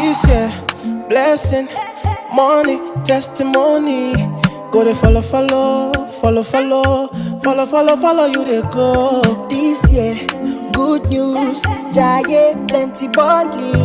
This year, blessing, money, testimony. Go to follow, you they go. This year, good news, Jaye, plenty bonding.